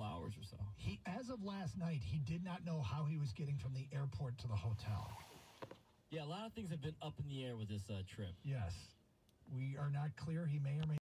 hours or so. As of last night, he did not know how he was getting from the airport to the hotel. Yeah, a lot of things have been up in the air with this trip. Yes. We are not clear. He may or may